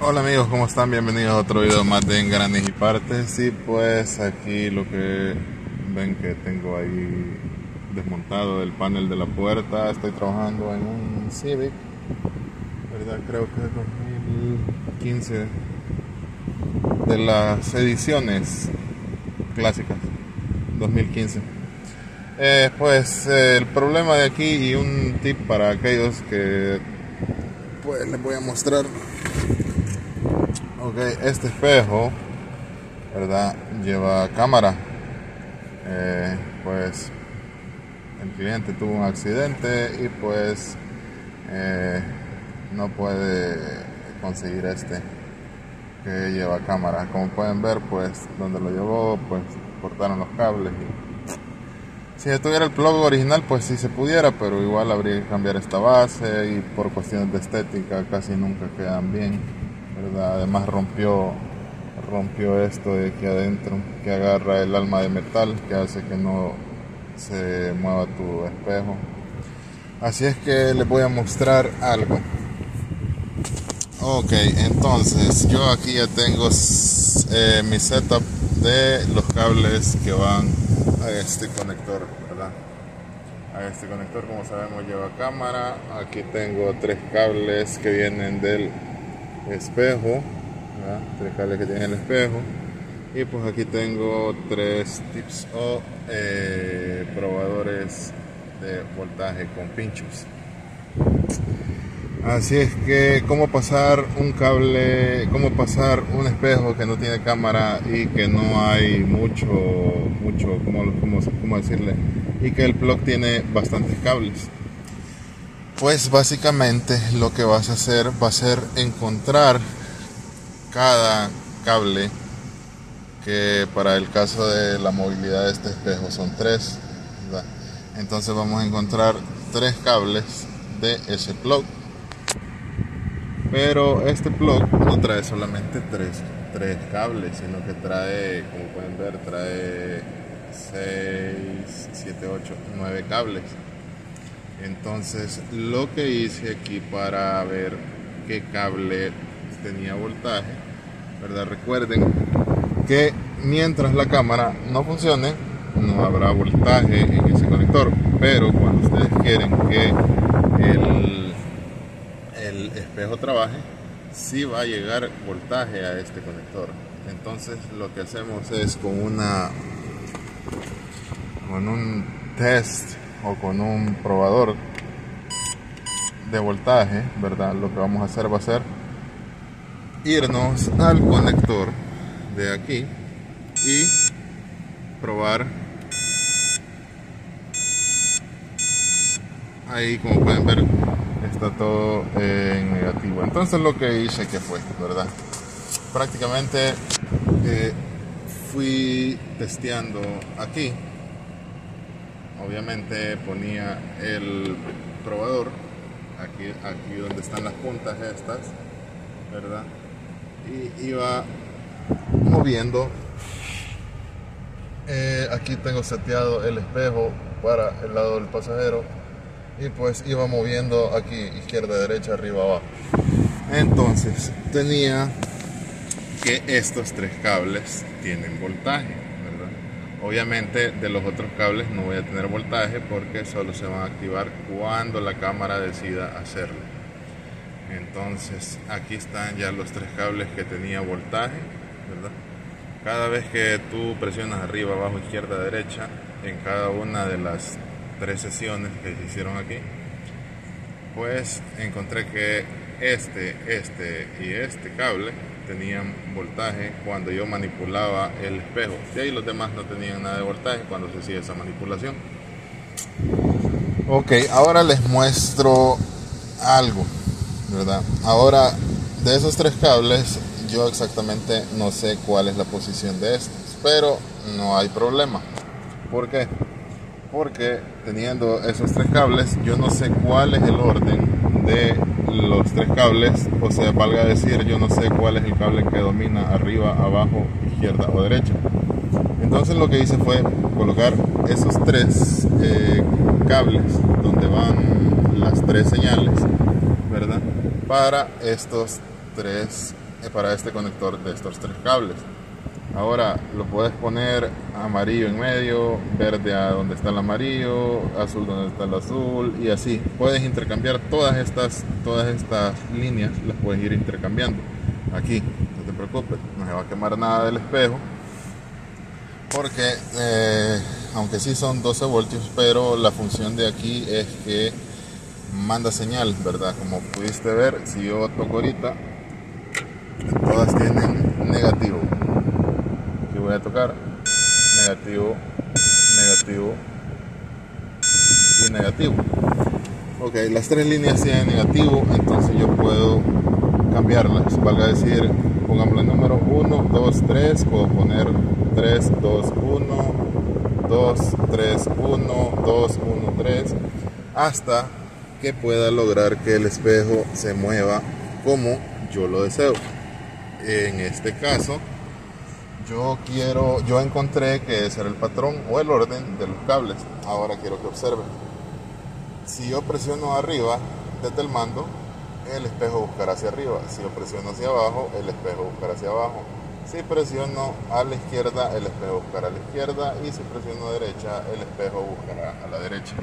Hola amigos, ¿cómo están? Bienvenidos a otro video más de Engranes y Partes. Y pues aquí lo que ven que tengo ahí desmontado el panel de la puerta. Estoy trabajando en un Civic, ¿verdad? Creo que es 2015, de las ediciones clásicas 2015. El problema de aquí y un tip para aquellos que pues les voy a mostrar. Ok, este espejo, ¿verdad? Lleva cámara. Pues el cliente tuvo un accidente y pues no puede conseguir este que lleva cámara. Como pueden ver, pues donde lo llevó, pues cortaron los cables. Si tuviera el plug original, pues sí se pudiera, pero igual habría que cambiar esta base y por cuestiones de estética casi nunca quedan bien, ¿verdad? Además rompió esto de aquí adentro que agarra el alma de metal que hace que no se mueva tu espejo. Así es que les voy a mostrar algo. Ok, entonces yo aquí ya tengo mi setup de los cables que van a este conector, ¿verdad? A este conector, como sabemos, lleva cámara. Aquí tengo tres cables que vienen del espejo, ¿verdad? Tres cables que tienen el espejo. Y pues aquí tengo tres tips o probadores de voltaje con pinchos. Así es que cómo pasar un cable, cómo pasar un espejo que no tiene cámara y que no hay mucho, ¿cómo decirle? Y que el plug tiene bastantes cables. Pues básicamente lo que vas a hacer va a ser encontrar cada cable, que para el caso de la movilidad de este espejo son tres, ¿verdad? Entonces vamos a encontrar tres cables de ese plug. Pero este plug no trae solamente tres cables, sino que trae, como pueden ver, trae 6, 7, 8, 9 cables. Entonces lo que hice aquí para ver qué cable tenía voltaje, ¿verdad? Recuerden que mientras la cámara no funcione, no habrá voltaje en ese conector. Pero cuando ustedes quieren que el espejo trabaje, sí va a llegar voltaje a este conector. Entonces lo que hacemos es con un test o con un probador de voltaje, ¿verdad? Lo que vamos a hacer va a ser irnos al conector de aquí y probar. Ahí, como pueden ver, está todo en negativo. Entonces lo que hice que fue, ¿verdad? Prácticamente fui testeando aquí. Obviamente ponía el probador aquí donde están las puntas estas, ¿verdad? Y iba moviendo. Aquí tengo seteado el espejo para el lado del pasajero. Y pues iba moviendo aquí, izquierda, derecha, arriba, abajo. Entonces tenía que estos tres cables tienen voltaje, ¿verdad? Obviamente de los otros cables no voy a tener voltaje porque solo se van a activar cuando la cámara decida hacerlo. Entonces aquí están ya los tres cables que tenía voltaje, ¿verdad? Cada vez que tú presionas arriba, abajo, izquierda, derecha, en cada una de las tres sesiones que se hicieron aquí, pues encontré que este y este cable tenían voltaje cuando yo manipulaba el espejo, y ahí los demás no tenían nada de voltaje cuando se hacía esa manipulación. Ok, ahora les muestro algo, ¿verdad? Ahora, de esos tres cables yo exactamente no sé cuál es la posición de estos, pero no hay problema. ¿Por qué? Porque teniendo esos tres cables, yo no sé cuál es el orden de los tres cables. O sea, valga decir, yo no sé cuál es el cable que domina arriba, abajo, izquierda o derecha. Entonces lo que hice fue colocar esos tres cables donde van las tres señales, ¿verdad? Para estos tres para este conector de estos 3 cables. Ahora lo puedes poner amarillo en medio, verde a donde está el amarillo, azul donde está el azul, y así puedes intercambiar todas estas líneas, las puedes ir intercambiando aquí. No te preocupes, no se va a quemar nada del espejo, porque aunque sí son 12 voltios, pero la función de aquí es que manda señal, ¿verdad? Como pudiste ver, si yo toco ahorita, todas tienen negativo. Aquí voy a tocar negativo, negativo y negativo. Ok, las 3 líneas tienen negativo, entonces yo puedo cambiarlas. Valga decir, pongamos el número 1, 2, 3, puedo poner 3, 2, 1, 2, 3, 1, 2, 1, 3, hasta que pueda lograr que el espejo se mueva como yo lo deseo. En este caso, yo encontré que ese era el patrón o el orden de los cables. Ahora quiero que observen. Si yo presiono arriba desde el mando, el espejo buscará hacia arriba. Si yo presiono hacia abajo, el espejo buscará hacia abajo. Si presiono a la izquierda, el espejo buscará a la izquierda. Y si presiono a la derecha, el espejo buscará a la derecha.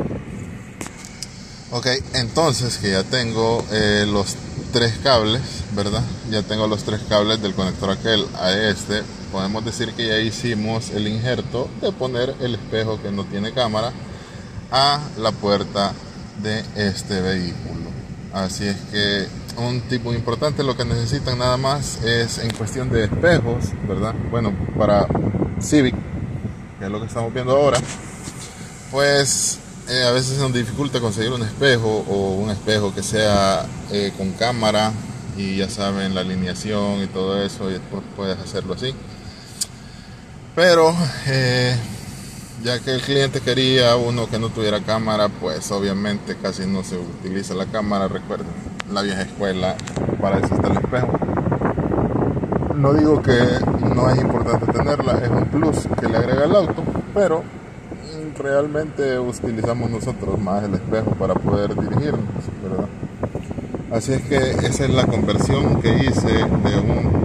Ok, entonces que ya tengo los 3 cables, ¿verdad? Ya tengo los 3 cables del conector aquel a este. Podemos decir que ya hicimos el injerto de poner el espejo que no tiene cámara a la puerta de este vehículo. Así es que un tip muy importante, lo que necesitan nada más es en cuestión de espejos, ¿verdad? Bueno, para Civic, que es lo que estamos viendo ahora, pues a veces nos dificulta conseguir un espejo o un espejo que sea con cámara, y ya saben la alineación y todo eso, y después puedes hacerlo así. Pero ya que el cliente quería uno que no tuviera cámara, pues obviamente casi no se utiliza la cámara. Recuerden, la vieja escuela, para eso está el espejo. No digo que no es importante tenerla, es un plus que le agrega el auto, pero realmente utilizamos nosotros más el espejo para poder dirigirnos, ¿verdad? Así es que esa es la conversión que hice de un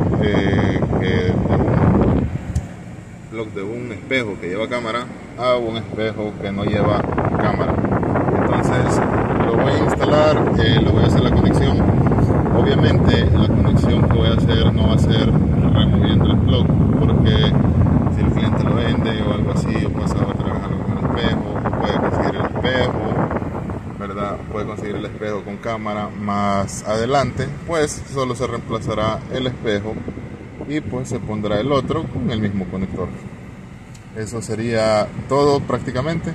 de un espejo que lleva cámara a un espejo que no lleva cámara. Entonces lo voy a instalar, le voy a hacer la conexión. Obviamente la conexión que voy a hacer no va a ser removiendo el plug, porque si el cliente lo vende o algo así, o pasa a trabajar con el espejo, puede conseguir el espejo, ¿verdad? Puede conseguir el espejo con cámara más adelante, pues solo se reemplazará el espejo y pues se pondrá el otro con el mismo conector. Eso sería todo prácticamente.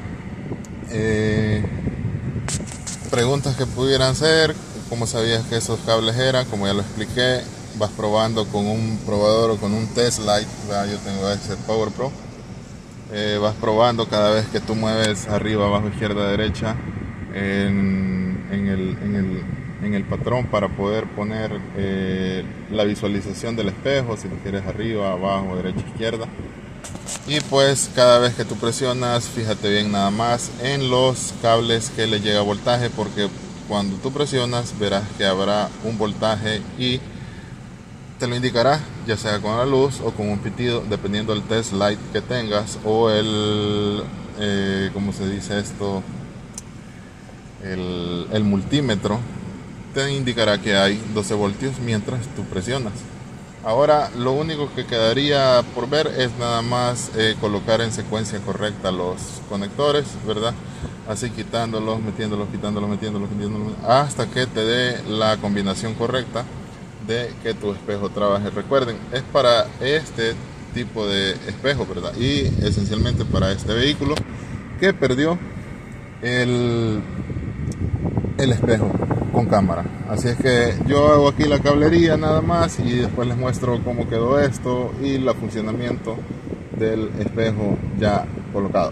Preguntas que pudieran ser: ¿cómo sabías que esos cables eran? Como ya lo expliqué, vas probando con un probador o con un test light, ¿verdad? Yo tengo ese Power Pro. Vas probando cada vez que tú mueves arriba, abajo, izquierda, derecha en el patrón, para poder poner la visualización del espejo, si lo quieres arriba, abajo, derecha, izquierda. Y pues cada vez que tú presionas, fíjate bien nada más en los cables que le llega voltaje, porque cuando tú presionas verás que habrá un voltaje y te lo indicará, ya sea con la luz o con un pitido, dependiendo del test light que tengas, o el ¿cómo se dice esto? El multímetro te indicará que hay 12 voltios mientras tú presionas. Ahora lo único que quedaría por ver es nada más colocar en secuencia correcta los conectores, ¿verdad? Así quitándolos, metiéndolos, quitándolos, metiéndolos, hasta que te dé la combinación correcta de que tu espejo trabaje. Recuerden, es para este tipo de espejo, ¿verdad? Y esencialmente para este vehículo que perdió el espejo con cámara. Así es que yo hago aquí la cablería nada más y después les muestro cómo quedó esto y el funcionamiento del espejo ya colocado.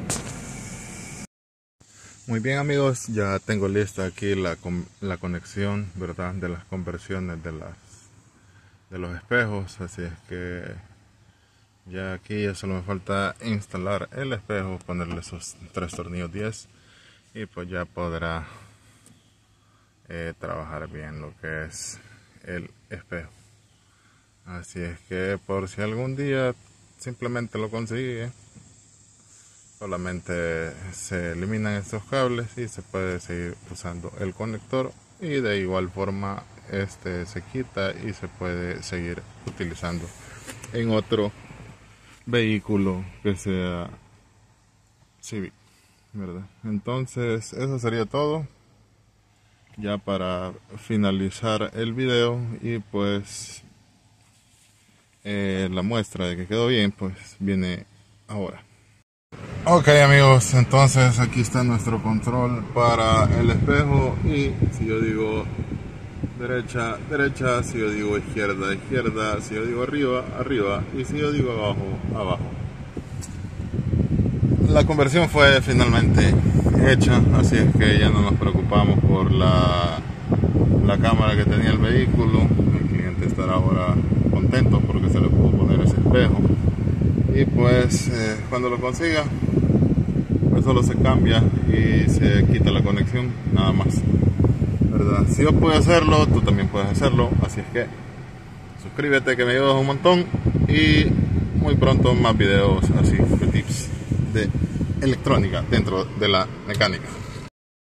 Muy bien amigos, ya tengo lista aquí la conexión, ¿verdad? De las conversiones de los espejos. Así es que ya aquí ya solo me falta instalar el espejo, ponerle esos 3 tornillos 10 y pues ya podrá trabajar bien lo que es el espejo. Así es que por si algún día simplemente lo consigue, solamente se eliminan estos cables y se puede seguir usando el conector, y de igual forma este se quita y se puede seguir utilizando en otro vehículo que sea Civic, ¿verdad? Entonces eso sería todo ya para finalizar el video, y pues la muestra de que quedó bien pues viene ahora. Ok amigos, entonces aquí está nuestro control para el espejo, y si yo digo derecha, derecha, si yo digo izquierda, izquierda, si yo digo arriba, arriba, y si yo digo abajo, abajo. La conversión fue finalmente hecha, así es que ya no nos preocupamos por la cámara que tenía el vehículo. El cliente estará ahora contento porque se le pudo poner ese espejo, y pues cuando lo consiga pues solo se cambia y se quita la conexión, nada más, ¿verdad? Si yo puedo hacerlo, tú también puedes hacerlo, así es que suscríbete que me ayudas un montón, y muy pronto más videos así de tips de electrónica dentro de la mecánica.